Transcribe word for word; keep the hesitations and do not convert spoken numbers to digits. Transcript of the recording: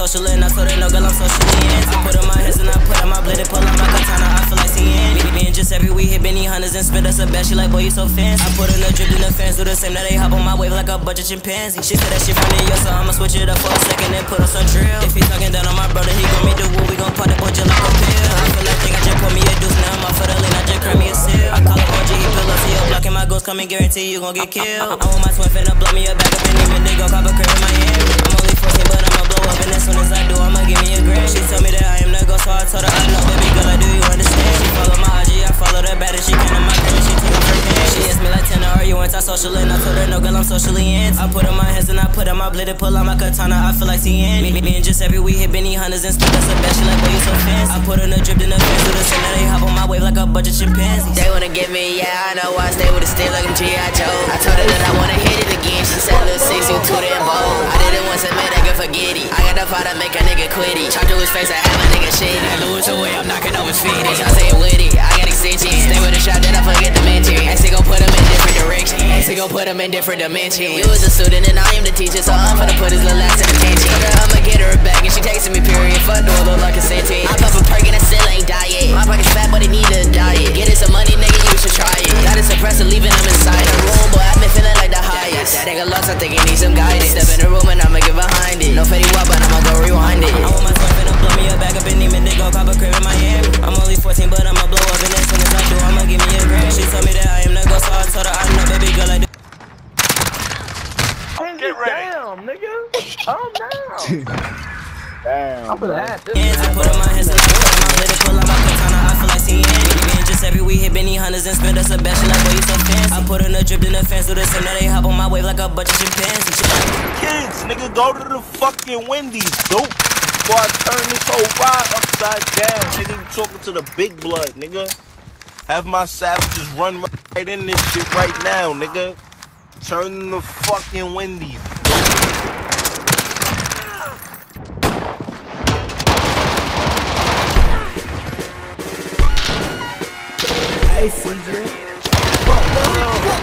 social and I told her no girl I'm socially in. I put on my hands and I put on my blade and pull out my katana, I feel like seeing. Me and just every week hit Benny Hunters and spit us a bet, she like boy you so fancy. I put in a drip in the fans, do the same, now they hop on my wave like a bunch of chimpanzees. She said that shit from the yo, so I'ma switch it up for a second and put on some drill. If he talking down on my brother, he gon' me the woo, we gon' pop that boy just like a pill. I feel like think I just put me a deuce, now I'm off for the lane, I just crack me a seal. I call him O G, he pull up to your block and my ghost come and guarantee you gon' get killed. I want my twin finna blow me a back up and even they gon' cop a crib in Miami. I'm only fourteen but I'ma blow up and as soon as I do I'ma give me a grand. She told me that I am the ghost, so I told her I know, baby girl, like do you understand? She follow my I G, I follow that bad and she came to my crib and she took off her pants. She asked me like ten, are you anti-social? And I told her no girl, I'm socially in. I put on my hands and I put on my blade and pull out my katana, I feel like T N. Me, me and just every week hit Benny Hunters and spit us a bet, she like boy you so fancy. I put in a drip in the fence, do the same, now they hop on my wave like a bunch of chimpanzees. They wanna get me, yeah, I know I stay with a stick like I'm G I Joe. I told her that I wanna hit it again, she said little six, you too damn bold. I did it once and made that girl forget it. I got the fire to make a nigga quit it. Chop to his face, I have a nigga shit. I lose away, I'm knocking over his feet. Y'all say it with it, I got extensions. Stay with a shot, then I forget to mention. Actually gon' put him in different directions. Actually gon' put him in different dimensions. You was a student and I am the teacher, so I'm finna put his little ass in attention. I'ma get her back and she texting me period. Fuck door, look like a sentence. I pop a perk and I still ain't diet. My pocket's fat, but it need a diet. Get it some money, nigga, you should try it. Got it suppressor, leaving him inside the room, boy, I've been feeling like the highest. That nigga lost, I think he needs some guidance. Step in the room and I'ma get behind it. No fetty wap, but I'ma go rewind it. I want my twin finna blow me a back up and even they gon' cop a crib in Miami. I'm only fourteen, but I'ma blow up and as soon as I do, I'ma give me a grand. She told me that I am the ghost, so I told her I know, baby girl, I do. Get ready. Damn, nigga. Calm down. Damn. I'm gonna have this. I put on my hands and I put on my blade and pull out my katana, I feel like seeing. Me and just every week hit Benny Hunters and spit us a bet, she like boy you so fancy. I put in a drip in the fence, do the same, now they hop on my wave like a bunch of chimpanzees. Kids, nigga, go to the fucking Wendy's, dope. Before I turn this whole ride upside down, nigga, you talking to the big blood, nigga. Have my savages run right in this shit right now, nigga. Turn the fucking Wendy's. Hey, C J.